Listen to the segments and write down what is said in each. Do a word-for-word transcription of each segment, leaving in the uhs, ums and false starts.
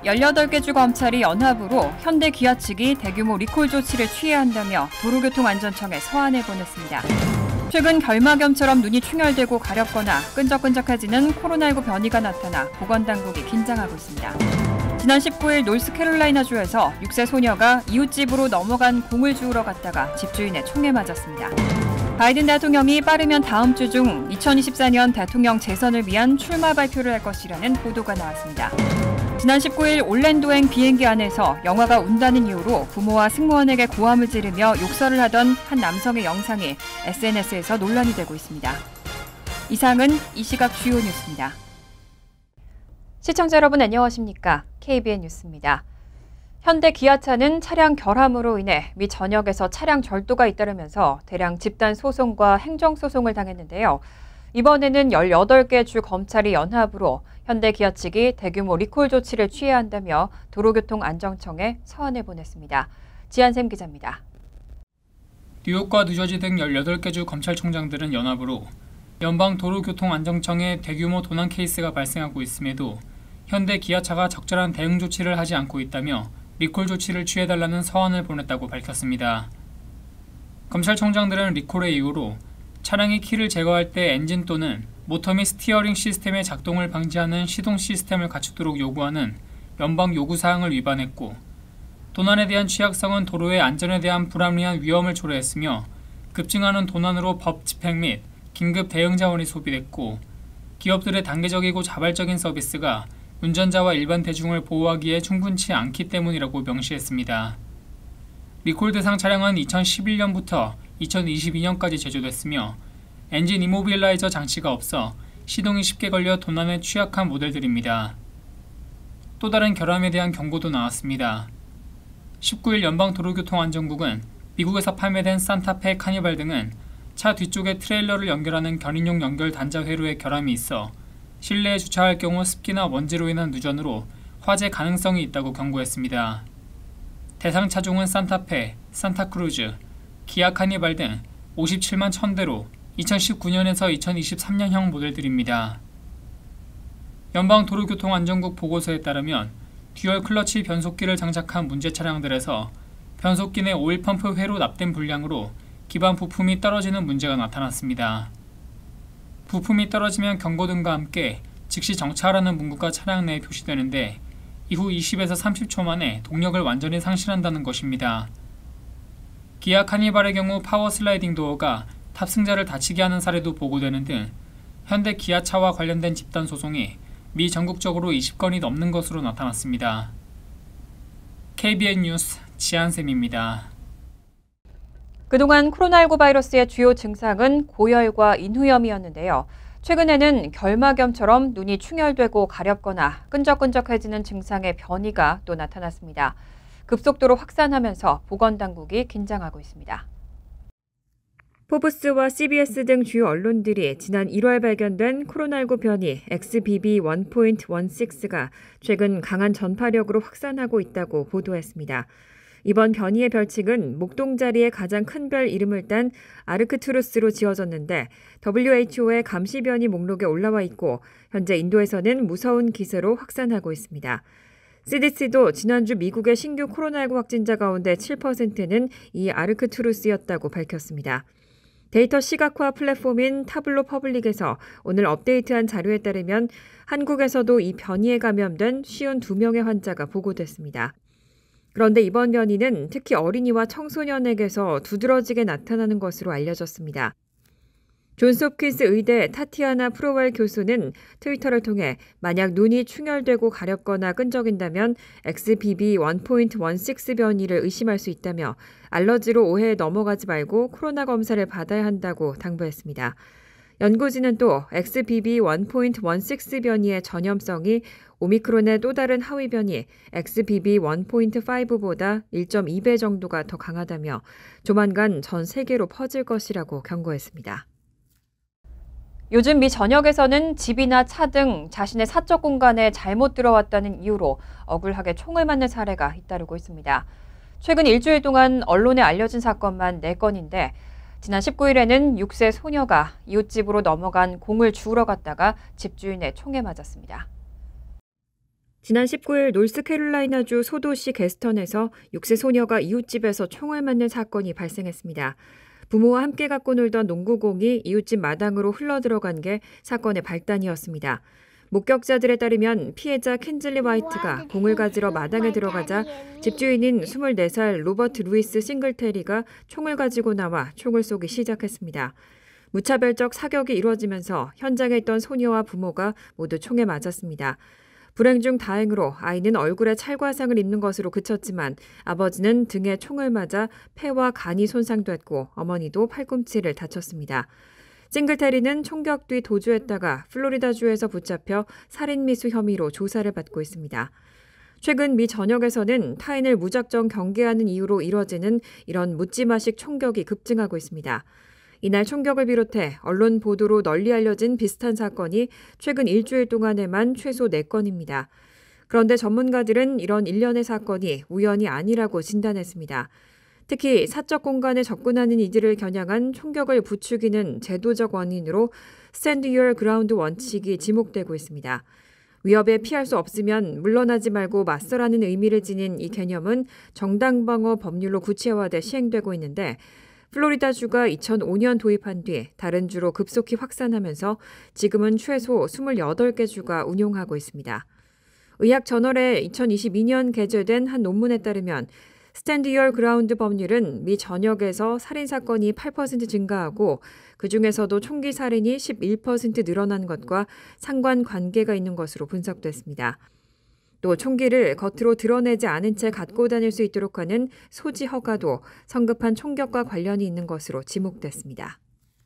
열여덟 개 주 검찰이 연합으로 현대 기아 측이 대규모 리콜 조치를 취해야 한다며 도로교통안전청에 서한을 보냈습니다. 최근 결막염처럼 눈이 충혈되고 가렵거나 끈적끈적해지는 코로나십구 변이가 나타나 보건당국이 긴장하고 있습니다. 지난 십구 일 노스캐롤라이나주에서 육 세 소녀가 이웃집으로 넘어간 공을 주우러 갔다가 집주인의 총에 맞았습니다. 바이든 대통령이 빠르면 다음 주 중 이천이십사 년 대통령 재선을 위한 출마 발표를 할 것이라는 보도가 나왔습니다. 지난 십구 일 올랜도행 비행기 안에서 영화가 운다는 이유로 부모와 승무원에게 고함을 지르며 욕설을 하던 한 남성의 영상이 에스엔에스에서 논란이 되고 있습니다. 이상은 이 시각 주요 뉴스입니다. 시청자 여러분 안녕하십니까? 케이비엔 뉴스입니다. 현대 기아차는 차량 결함으로 인해 미 전역에서 차량 절도가 잇따르면서 대량 집단 소송과 행정소송을 당했는데요. 이번에는 열여덟 개 주 검찰이 연합으로 현대 기아 측이 대규모 리콜 조치를 취해야 한다며 도로교통안전청에 서한을 보냈습니다. 지한샘 기자입니다. 뉴욕과 뉴저지 등 열여덟 개 주 검찰총장들은 연합으로 연방도로교통안전청에 대규모 도난 케이스가 발생하고 있음에도 현대 기아차가 적절한 대응 조치를 하지 않고 있다며 리콜 조치를 취해달라는 서한을 보냈다고 밝혔습니다. 검찰총장들은 리콜의 이유로 차량이 키를 제거할 때 엔진 또는 모터 및 스티어링 시스템의 작동을 방지하는 시동 시스템을 갖추도록 요구하는 연방 요구사항을 위반했고 도난에 대한 취약성은 도로의 안전에 대한 불합리한 위험을 초래했으며 급증하는 도난으로 법 집행 및 긴급 대응 자원이 소비됐고 기업들의 단계적이고 자발적인 서비스가 운전자와 일반 대중을 보호하기에 충분치 않기 때문이라고 명시했습니다. 리콜 대상 차량은 이천십일 년부터 이천이십이 년까지 제조됐으며 엔진 이모빌라이저 장치가 없어 시동이 쉽게 걸려 도난에 취약한 모델들입니다. 또 다른 결함에 대한 경고도 나왔습니다. 십구 일 연방도로교통안전국은 미국에서 판매된 산타페 카니발 등은 차 뒤쪽에 트레일러를 연결하는 견인용 연결 단자 회로에 결함이 있어 실내에 주차할 경우 습기나 먼지로 인한 누전으로 화재 가능성이 있다고 경고했습니다. 대상 차종은 산타페, 산타크루즈, 기아 카니발 등 오십칠만 천 대로 이천십구 년에서 이천이십삼 년형 모델들입니다. 연방도로교통안전국 보고서에 따르면 듀얼 클러치 변속기를 장착한 문제 차량들에서 변속기 내 오일 펌프 회로 납땜 불량으로 기반 부품이 떨어지는 문제가 나타났습니다. 부품이 떨어지면 경고등과 함께 즉시 정차하라는 문구가 차량 내에 표시되는데 이후 이십에서 삼십 초 만에 동력을 완전히 상실한다는 것입니다. 기아 카니발의 경우 파워 슬라이딩 도어가 탑승자를 다치게 하는 사례도 보고되는 등 현대 기아차와 관련된 집단 소송이 미 전국적으로 이십 건이 넘는 것으로 나타났습니다. 케이비엔 뉴스 지한샘입니다. 그동안 코로나십구 바이러스의 주요 증상은 고열과 인후염이었는데요. 최근에는 결막염처럼 눈이 충혈되고 가렵거나 끈적끈적해지는 증상의 변이가 또 나타났습니다. 급속도로 확산하면서 보건당국이 긴장하고 있습니다. 포브스와 씨비에스 등 주요 언론들이 지난 일월 발견된 코로나십구 변이 엑스비비 일 점 십육가 최근 강한 전파력으로 확산하고 있다고 보도했습니다. 이번 변이의 별칭은 목동자리에 가장 큰 별 이름을 딴 아르크투루스로 지어졌는데 더블유에이치오의 감시 변이 목록에 올라와 있고 현재 인도에서는 무서운 기세로 확산하고 있습니다. 씨디씨도 지난주 미국의 신규 코로나십구 확진자 가운데 칠 퍼센트는 이 아르크투루스였다고 밝혔습니다. 데이터 시각화 플랫폼인 타블로 퍼블릭에서 오늘 업데이트한 자료에 따르면 한국에서도 이 변이에 감염된 오십이 명의 환자가 보고됐습니다. 그런데 이번 변이는 특히 어린이와 청소년에게서 두드러지게 나타나는 것으로 알려졌습니다. 존스홉킨스 의대 타티아나 프로웰 교수는 트위터를 통해 만약 눈이 충혈되고 가렵거나 끈적인다면 엑스비비 일 점 십육 변이를 의심할 수 있다며 알러지로 오해에 넘어가지 말고 코로나 검사를 받아야 한다고 당부했습니다. 연구진은 또 엑스비비 일 점 십육 변이의 전염성이 오미크론의 또 다른 하위 변이 엑스비비 일 점 오보다 일 점 이 배 정도가 더 강하다며 조만간 전 세계로 퍼질 것이라고 경고했습니다. 요즘 미 전역에서는 집이나 차 등 자신의 사적 공간에 잘못 들어왔다는 이유로 억울하게 총을 맞는 사례가 잇따르고 있습니다. 최근 일주일 동안 언론에 알려진 사건만 네 건인데 지난 십구 일에는 육 세 소녀가 이웃집으로 넘어간 공을 주우러 갔다가 집주인의 총에 맞았습니다. 지난 십구 일 노스캐롤라이나주 소도시 게스턴에서 육 세 소녀가 이웃집에서 총을 맞는 사건이 발생했습니다. 부모와 함께 갖고 놀던 농구공이 이웃집 마당으로 흘러들어간 게 사건의 발단이었습니다. 목격자들에 따르면 피해자 켄즐리 화이트가 공을 가지러 마당에 들어가자 집주인인 스물네 살 로버트 루이스 싱글테리가 총을 가지고 나와 총을 쏘기 시작했습니다. 무차별적 사격이 이루어지면서 현장에 있던 소녀와 부모가 모두 총에 맞았습니다. 불행 중 다행으로 아이는 얼굴에 찰과상을 입는 것으로 그쳤지만 아버지는 등에 총을 맞아 폐와 간이 손상됐고 어머니도 팔꿈치를 다쳤습니다. 싱글테리는 총격 뒤 도주했다가 플로리다주에서 붙잡혀 살인미수 혐의로 조사를 받고 있습니다. 최근 미 전역에서는 타인을 무작정 경계하는 이유로 이뤄지는 이런 묻지마식 총격이 급증하고 있습니다. 이날 총격을 비롯해 언론 보도로 널리 알려진 비슷한 사건이 최근 일주일 동안에만 최소 네 건입니다. 그런데 전문가들은 이런 일련의 사건이 우연이 아니라고 진단했습니다. 특히 사적 공간에 접근하는 이들을 겨냥한 총격을 부추기는 제도적 원인으로 Stand Your Ground 원칙이 지목되고 있습니다. 위협에 피할 수 없으면 물러나지 말고 맞서라는 의미를 지닌 이 개념은 정당방어 법률로 구체화돼 시행되고 있는데 플로리다주가 이천오 년 도입한 뒤 다른 주로 급속히 확산하면서 지금은 최소 스물여덟 개 주가 운용하고 있습니다. 의학저널에 이천이십이 년 게재된 한 논문에 따르면 Stand Your Ground 법률은 미 전역에서 살인사건이 팔 퍼센트 증가하고 그중에서도 총기 살인이 십일 퍼센트 늘어난 것과 상관관계가 있는 것으로 분석됐습니다. 또 총기를 겉으로 드러내지 않은 채 갖고 다닐 수 있도록 하는 소지 허가도 성급한 총격과 관련이 있는 것으로 지목됐습니다.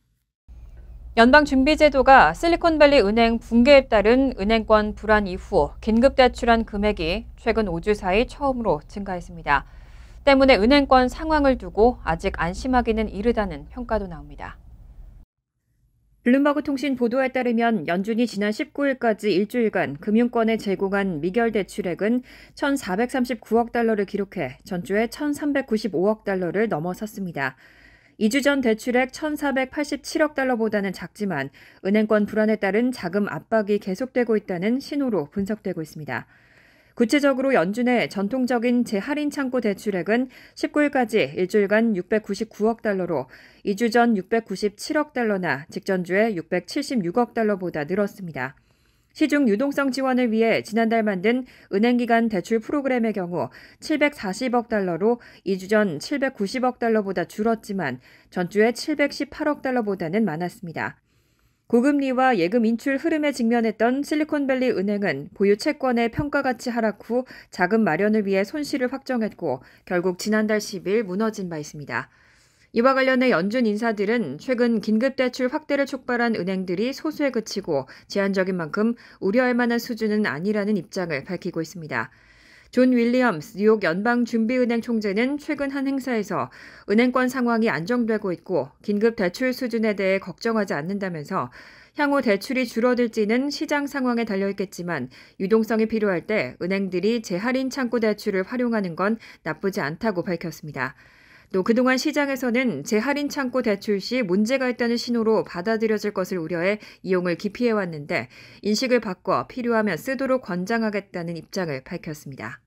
연방준비제도가 실리콘밸리 은행 붕괴에 따른 은행권 불안 이후 긴급 대출한 금액이 최근 오 주 사이 처음으로 증가했습니다. 때문에 은행권 상황을 두고 아직 안심하기는 이르다는 평가도 나옵니다. 블룸버그 통신 보도에 따르면 연준이 지난 십구 일까지 일주일간 금융권에 제공한 미결 대출액은 천사백삼십구억 달러를 기록해 전주에 천삼백구십오억 달러를 넘어섰습니다. 이 주 전 대출액 천사백팔십칠억 달러보다는 작지만 은행권 불안에 따른 자금 압박이 계속되고 있다는 신호로 분석되고 있습니다. 구체적으로 연준의 전통적인 재할인 창구 대출액은 십구 일까지 일주일간 육백구십구억 달러로 이 주 전 육백구십칠억 달러나 직전주에 육백칠십육억 달러보다 늘었습니다. 시중 유동성 지원을 위해 지난달 만든 은행기관 대출 프로그램의 경우 칠백사십억 달러로 이 주 전 칠백구십억 달러보다 줄었지만 전주에 칠백십팔억 달러보다는 많았습니다. 고금리와 예금 인출 흐름에 직면했던 실리콘밸리 은행은 보유 채권의 평가가치 하락 후 자금 마련을 위해 손실을 확정했고 결국 지난달 십 일 무너진 바 있습니다. 이와 관련해 연준 인사들은 최근 긴급대출 확대를 촉발한 은행들이 소수에 그치고 제한적인 만큼 우려할 만한 수준은 아니라는 입장을 밝히고 있습니다. 존 윌리엄스 뉴욕 연방준비은행 총재는 최근 한 행사에서 은행권 상황이 안정되고 있고 긴급 대출 수준에 대해 걱정하지 않는다면서 향후 대출이 줄어들지는 시장 상황에 달려있겠지만 유동성이 필요할 때 은행들이 재할인 창구 대출을 활용하는 건 나쁘지 않다고 밝혔습니다. 또 그동안 시장에서는 재할인 창구 대출 시 문제가 있다는 신호로 받아들여질 것을 우려해 이용을 기피해왔는데 인식을 바꿔 필요하면 쓰도록 권장하겠다는 입장을 밝혔습니다.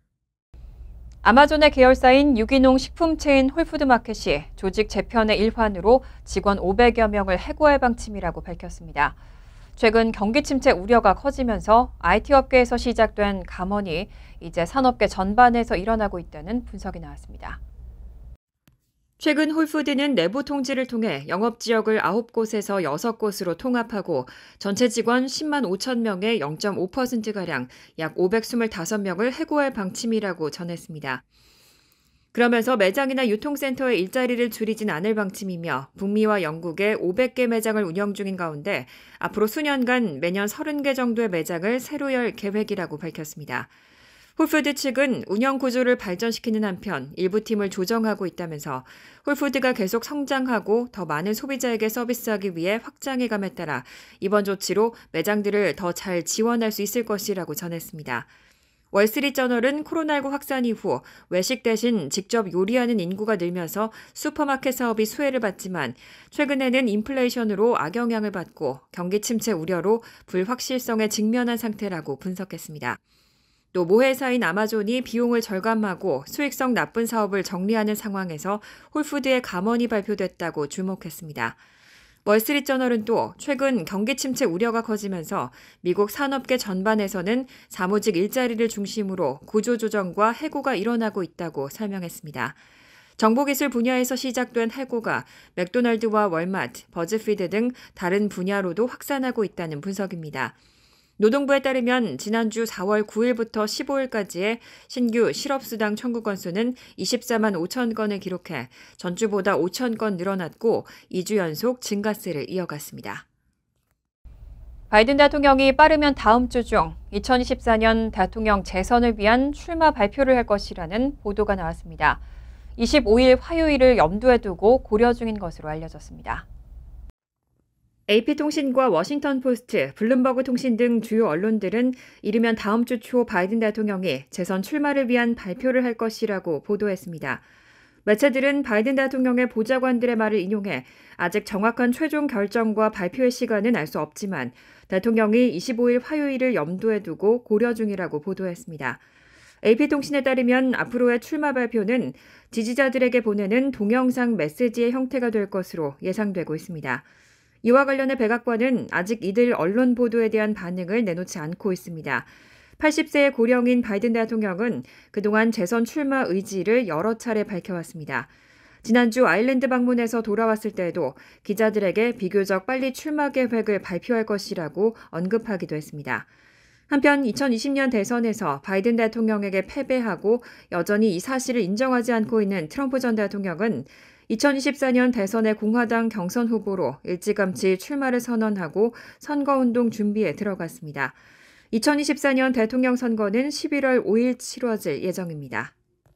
아마존의 계열사인 유기농 식품 체인 홀푸드마켓이 조직 재편의 일환으로 직원 오백여 명을 해고할 방침이라고 밝혔습니다. 최근 경기 침체 우려가 커지면서 아이티 업계에서 시작된 감원이 이제 산업계 전반에서 일어나고 있다는 분석이 나왔습니다. 최근 홀푸드는 내부 통지를 통해 영업지역을 아홉 곳에서 여섯 곳으로 통합하고 전체 직원 십만 오천 명의 영 점 오 퍼센트가량 약 오백이십오 명을 해고할 방침이라고 전했습니다. 그러면서 매장이나 유통센터의 일자리를 줄이진 않을 방침이며 북미와 영국에 오백 개 매장을 운영 중인 가운데 앞으로 수년간 매년 서른 개 정도의 매장을 새로 열 계획이라고 밝혔습니다. 홀푸드 측은 운영 구조를 발전시키는 한편 일부 팀을 조정하고 있다면서 홀푸드가 계속 성장하고 더 많은 소비자에게 서비스하기 위해 확장해감에 따라 이번 조치로 매장들을 더 잘 지원할 수 있을 것이라고 전했습니다. 월스트리트저널은 코로나십구 확산 이후 외식 대신 직접 요리하는 인구가 늘면서 슈퍼마켓 사업이 수혜를 받지만 최근에는 인플레이션으로 악영향을 받고 경기 침체 우려로 불확실성에 직면한 상태라고 분석했습니다. 또 모회사인 아마존이 비용을 절감하고 수익성 나쁜 사업을 정리하는 상황에서 홀푸드의 감원이 발표됐다고 주목했습니다. 월스트리트저널은 또 최근 경기 침체 우려가 커지면서 미국 산업계 전반에서는 사무직 일자리를 중심으로 구조조정과 해고가 일어나고 있다고 설명했습니다. 정보기술 분야에서 시작된 해고가 맥도날드와 월마트, 버즈피드 등 다른 분야로도 확산하고 있다는 분석입니다. 노동부에 따르면 지난주 사월 구일부터 십오일까지의 신규 실업수당 청구 건수는 이십사만 오천 건을 기록해 전주보다 오천 건 늘어났고 이 주 연속 증가세를 이어갔습니다. 바이든 대통령이 빠르면 다음 주 중 이천이십사 년 대통령 재선을 위한 출마 발표를 할 것이라는 보도가 나왔습니다. 이십오일 화요일을 염두에 두고 고려 중인 것으로 알려졌습니다. 에이피통신과 워싱턴포스트, 블룸버그 통신 등 주요 언론들은 이르면 다음 주 초 바이든 대통령이 재선 출마를 위한 발표를 할 것이라고 보도했습니다. 매체들은 바이든 대통령의 보좌관들의 말을 인용해 아직 정확한 최종 결정과 발표의 시간은 알 수 없지만 대통령이 이십오일 화요일을 염두에 두고 고려 중이라고 보도했습니다. 에이피통신에 따르면 앞으로의 출마 발표는 지지자들에게 보내는 동영상 메시지의 형태가 될 것으로 예상되고 있습니다. 이와 관련해 백악관은 아직 이들 언론 보도에 대한 반응을 내놓지 않고 있습니다. 팔십 세의 고령인 바이든 대통령은 그동안 재선 출마 의지를 여러 차례 밝혀왔습니다. 지난주 아일랜드 방문에서 돌아왔을 때에도 기자들에게 비교적 빨리 출마 계획을 발표할 것이라고 언급하기도 했습니다. 한편 이천이십 년 대선에서 바이든 대통령에게 패배하고 여전히 이 사실을 인정하지 않고 있는 트럼프 전 대통령은 이천이십사 년 대선의 공화당 경선 후보로 일찌감치 출마를 선언하고 선거운동 준비에 들어갔습니다. 이천이십사 년 대통령 선거는 십일월 오일 치러질 예정입니다.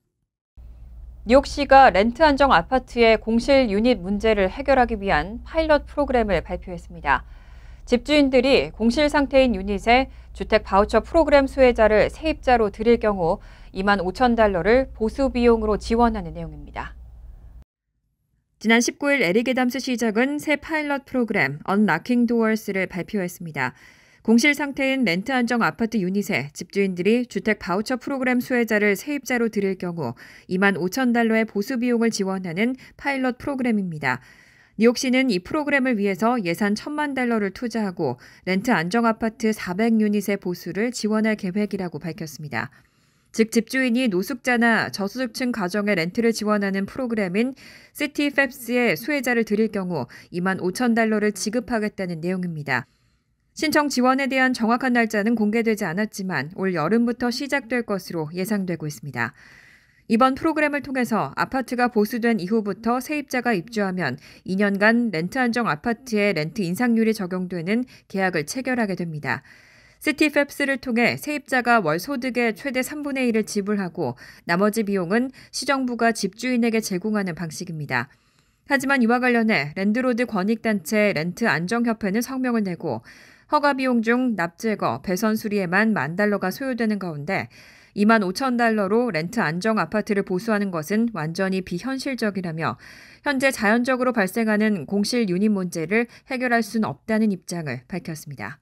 뉴욕시가 렌트 안정 아파트의 공실 유닛 문제를 해결하기 위한 파일럿 프로그램을 발표했습니다. 집주인들이 공실 상태인 유닛에 주택 바우처 프로그램 수혜자를 세입자로 드릴 경우 이만 오천 달러를 보수 비용으로 지원하는 내용입니다. 지난 십구일 에릭 애담스 시장은 새 파일럿 프로그램 Unlocking Doors를 발표했습니다. 공실 상태인 렌트 안정 아파트 유닛에 집주인들이 주택 바우처 프로그램 수혜자를 세입자로 드릴 경우 이만 오천 달러의 보수 비용을 지원하는 파일럿 프로그램입니다. 뉴욕시는 이 프로그램을 위해서 예산 천만 달러를 투자하고 렌트 안정 아파트 사백 유닛의 보수를 지원할 계획이라고 밝혔습니다. 즉 집주인이 노숙자나 저소득층 가정의 렌트를 지원하는 프로그램인 시티팹스의 수혜자를 드릴 경우 이만 오천 달러를 지급하겠다는 내용입니다. 신청 지원에 대한 정확한 날짜는 공개되지 않았지만 올 여름부터 시작될 것으로 예상되고 있습니다. 이번 프로그램을 통해서 아파트가 보수된 이후부터 세입자가 입주하면 이 년간 렌트 안정 아파트의 렌트 인상률이 적용되는 계약을 체결하게 됩니다. 시티팹스를 통해 세입자가 월 소득의 최대 삼분의 일을 지불하고 나머지 비용은 시정부가 집주인에게 제공하는 방식입니다. 하지만 이와 관련해 랜드로드 권익단체 렌트안정협회는 성명을 내고 허가 비용 중 납제거, 배선 수리에만 만 달러가 소요되는 가운데 이만 오천 달러로 렌트 안정 아파트를 보수하는 것은 완전히 비현실적이라며 현재 자연적으로 발생하는 공실 유닛 문제를 해결할 수는 없다는 입장을 밝혔습니다.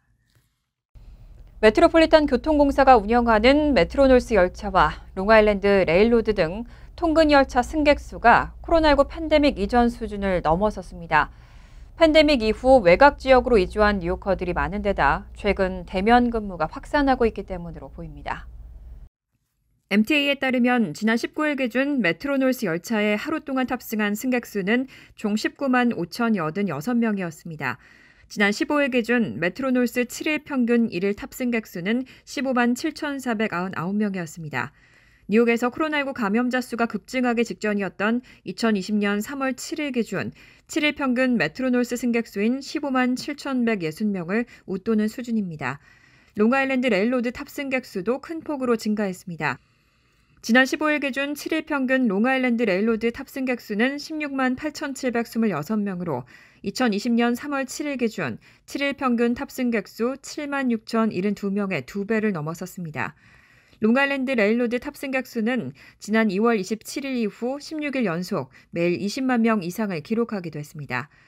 메트로폴리탄 교통공사가 운영하는 메트로놀스 열차와 롱아일랜드 레일로드 등 통근 열차 승객 수가 코로나십구 팬데믹 이전 수준을 넘어섰습니다. 팬데믹 이후 외곽 지역으로 이주한 뉴요커들이 많은 데다 최근 대면 근무가 확산하고 있기 때문으로 보입니다. 엠티에이에 따르면 지난 십구일 기준 메트로놀스 열차에 하루 동안 탑승한 승객 수는 총 십구만 오천팔십육 명이었습니다. 지난 십오일 기준 메트로놀스 칠일 평균 일일 탑승객 수는 십오만 칠천사백구십구 명이었습니다. 뉴욕에서 코로나십구 감염자 수가 급증하기 직전이었던 이천이십 년 삼월 칠일 기준 칠일 평균 메트로놀스 승객 수인 십오만 칠천백육십 명을 웃도는 수준입니다. 롱아일랜드 레일로드 탑승객 수도 큰 폭으로 증가했습니다. 지난 십오일 기준 칠일 평균 롱아일랜드 레일로드 탑승객 수는 십육만 팔천칠백이십육 명으로 이천이십 년 삼월 칠일 기준 칠일 평균 탑승객 수 칠만 육천칠십이 명의 두 배를 넘어섰습니다. 롱아일랜드 레일로드 탑승객 수는 지난 이월 이십칠일 이후 십육일 연속 매일 이십만 명 이상을 기록하기도 했습니다.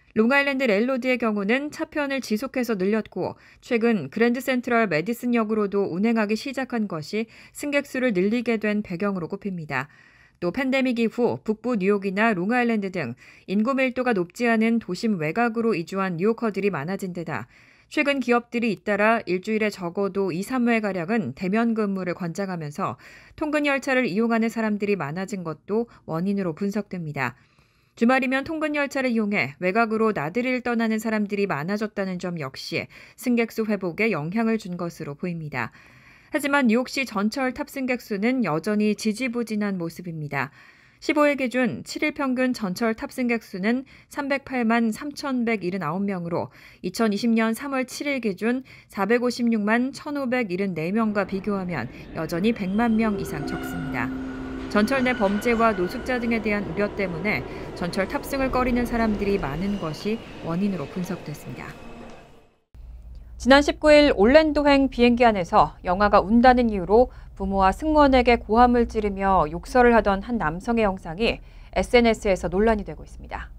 롱아일랜드 레일로드의 경우는 차편을 지속해서 늘렸고 최근 그랜드 센트럴 메디슨역으로도 운행하기 시작한 것이 승객수를 늘리게 된 배경으로 꼽힙니다. 또 팬데믹 이후 북부 뉴욕이나 롱아일랜드 등 인구 밀도가 높지 않은 도심 외곽으로 이주한 뉴요커들이 많아진 데다 최근 기업들이 잇따라 일주일에 적어도 이, 삼 회가량은 대면 근무를 권장하면서 통근 열차를 이용하는 사람들이 많아진 것도 원인으로 분석됩니다. 주말이면 통근 열차를 이용해 외곽으로 나들이를 떠나는 사람들이 많아졌다는 점 역시 승객수 회복에 영향을 준 것으로 보입니다. 하지만 뉴욕시 전철 탑승객 수는 여전히 지지부진한 모습입니다. 십오 일 기준 칠 일 평균 전철 탑승객 수는 삼백팔만 삼천백칠십구 명으로 이천이십 년 삼월 칠 일 기준 사백오십육만 천오백칠십사 명과 비교하면 여전히 백만 명 이상 적습니다. 전철 내 범죄와 노숙자 등에 대한 우려 때문에 전철 탑승을 꺼리는 사람들이 많은 것이 원인으로 분석됐습니다. 지난 십구 일 올랜도행 비행기 안에서 영화가 운다는 이유로 부모와 승무원에게 고함을 지르며 욕설을 하던 한 남성의 영상이 에스엔에스에서 논란이 되고 있습니다.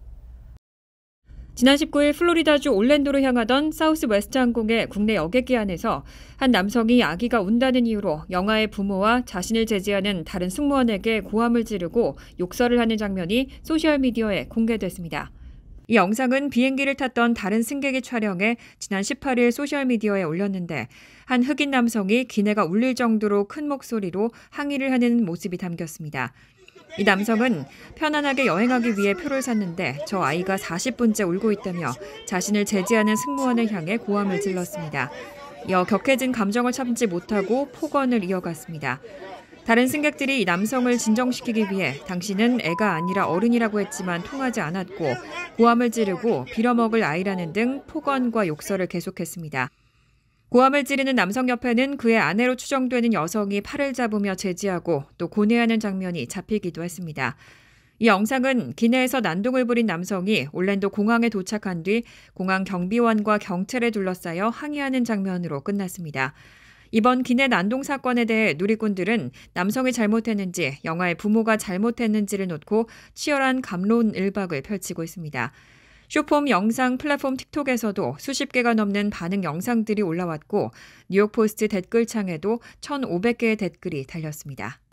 지난 십구 일 플로리다주 올랜도로 향하던 사우스웨스트 항공의 국내 여객기 안에서 한 남성이 아기가 운다는 이유로 영아의 부모와 자신을 제지하는 다른 승무원에게 고함을 지르고 욕설을 하는 장면이 소셜미디어에 공개됐습니다. 이 영상은 비행기를 탔던 다른 승객이 촬영해 지난 십팔 일 소셜미디어에 올렸는데 한 흑인 남성이 기내가 울릴 정도로 큰 목소리로 항의를 하는 모습이 담겼습니다. 이 남성은 편안하게 여행하기 위해 표를 샀는데 저 아이가 사십 분째 울고 있다며 자신을 제지하는 승무원을 향해 고함을 질렀습니다. 이어 격해진 감정을 참지 못하고 폭언을 이어갔습니다. 다른 승객들이 이 남성을 진정시키기 위해 당신은 애가 아니라 어른이라고 했지만 통하지 않았고 고함을 지르고 빌어먹을 아이라는 등 폭언과 욕설을 계속했습니다. 고함을 지르는 남성 옆에는 그의 아내로 추정되는 여성이 팔을 잡으며 제지하고 또 고뇌하는 장면이 잡히기도 했습니다. 이 영상은 기내에서 난동을 부린 남성이 올랜도 공항에 도착한 뒤 공항 경비원과 경찰에 둘러싸여 항의하는 장면으로 끝났습니다. 이번 기내 난동 사건에 대해 누리꾼들은 남성이 잘못했는지 영아의 부모가 잘못했는지를 놓고 치열한 갑론을박을 펼치고 있습니다. 쇼폼 영상 플랫폼 틱톡에서도 수십 개가 넘는 반응 영상들이 올라왔고 뉴욕포스트 댓글창에도 천오백 개의 댓글이 달렸습니다.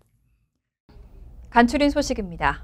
간추린 소식입니다.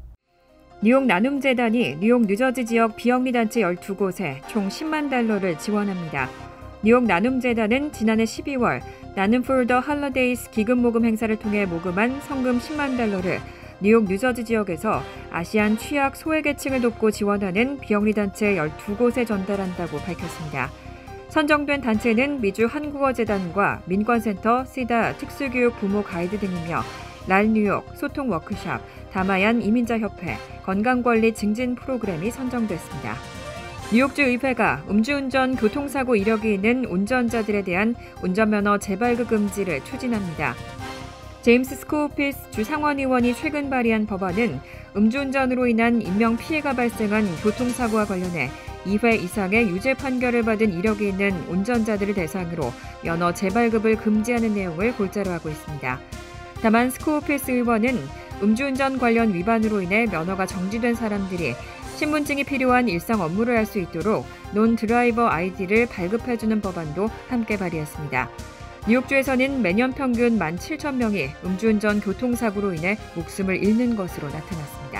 뉴욕 나눔재단이 뉴욕 뉴저지 지역 비영리단체 열두 곳에 총 십만 달러를 지원합니다. 뉴욕 나눔재단은 지난해 십이월 나눔 for the Holidays 기금 모금 행사를 통해 모금한 성금 십만 달러를 뉴욕 뉴저지 지역에서 아시안 취약 소외계층을 돕고 지원하는 비영리단체 열두 곳에 전달한다고 밝혔습니다. 선정된 단체는 미주 한국어재단과 민권센터, 시다 특수교육 부모 가이드 등이며 랄 뉴욕 소통 워크숍, 다마얀 이민자협회, 건강관리 증진 프로그램이 선정됐습니다. 뉴욕주 의회가 음주운전 교통사고 이력이 있는 운전자들에 대한 운전면허 재발급 금지를 추진합니다. 제임스 스코우피스 주 상원의원이 최근 발의한 법안은 음주운전으로 인한 인명피해가 발생한 교통사고와 관련해 이 회 이상의 유죄 판결을 받은 이력이 있는 운전자들을 대상으로 면허 재발급을 금지하는 내용을 골자로 하고 있습니다. 다만 스코우피스 의원은 음주운전 관련 위반으로 인해 면허가 정지된 사람들이 신분증이 필요한 일상 업무를 할 수 있도록 논 드라이버 아이디를 발급해주는 법안도 함께 발의했습니다. 뉴욕주에서는 매년 평균 만 칠천 명이 음주운전 교통사고로 인해 목숨을 잃는 것으로 나타났습니다.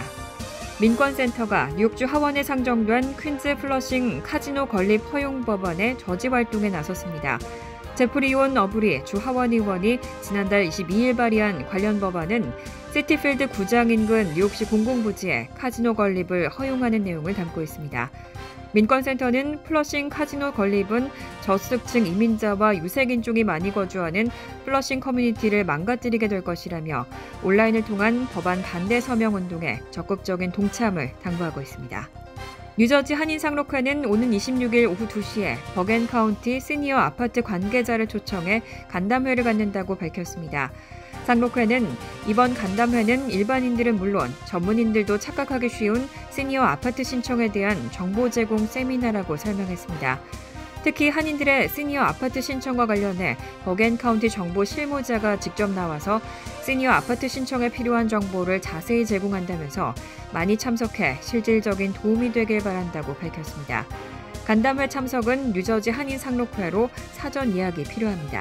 민권센터가 뉴욕주 하원에 상정된 퀸즈 플러싱 카지노 건립 허용 법안의 저지 활동에 나섰습니다. 제프리 온 어브리 주 하원 의원이 지난달 이십이 일 발의한 관련 법안은 시티필드 구장 인근 뉴욕시 공공부지에 카지노 건립을 허용하는 내용을 담고 있습니다. 민권센터는 플러싱 카지노 건립은 저소득층 이민자와 유색인종이 많이 거주하는 플러싱 커뮤니티를 망가뜨리게 될 것이라며 온라인을 통한 법안 반대 서명 운동에 적극적인 동참을 당부하고 있습니다. 뉴저지 한인상록회는 오는 이십육 일 오후 두 시에 버겐 카운티 시니어 아파트 관계자를 초청해 간담회를 갖는다고 밝혔습니다. 상록회는 이번 간담회는 일반인들은 물론 전문인들도 착각하기 쉬운 시니어 아파트 신청에 대한 정보 제공 세미나라고 설명했습니다. 특히 한인들의 시니어 아파트 신청과 관련해 버겐카운티 정보 실무자가 직접 나와서 시니어 아파트 신청에 필요한 정보를 자세히 제공한다면서 많이 참석해 실질적인 도움이 되길 바란다고 밝혔습니다. 간담회 참석은 뉴저지 한인 상록회로 사전 예약이 필요합니다.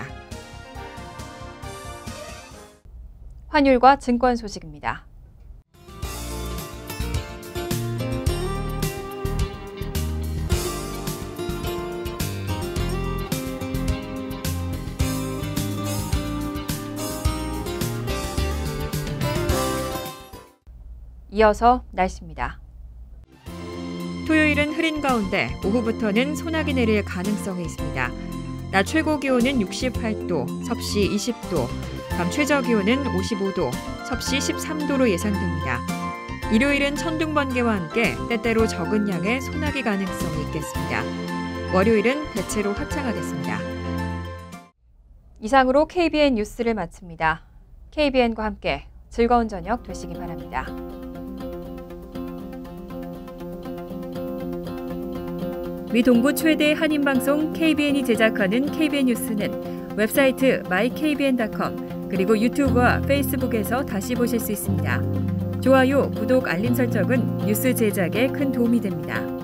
환율과 증권 소식입니다. 이어서 날씨입니다. 토요일은 흐린 가운데 오후부터는 소나기 내릴 가능성이 있습니다. 낮 최고 기온은 육십팔 도, 섭씨 이십 도, 밤 최저 기온은 오십오 도, 섭씨 십삼 도로 예상됩니다. 일요일은 천둥 번개와 함께 때때로 적은 양의 소나기 가능성이 있겠습니다. 월요일은 대체로 화창하겠습니다. 이상으로 케이비엔 뉴스를 마칩니다. 케이비엔과 함께 즐거운 저녁 되시기 바랍니다. 미 동부 최대 한인방송 케이비엔이 제작하는 케이비엔 뉴스는 웹사이트 마이 케이비엔 닷컴 그리고 유튜브와 페이스북에서 다시 보실 수 있습니다. 좋아요, 구독, 알림 설정은 뉴스 제작에 큰 도움이 됩니다.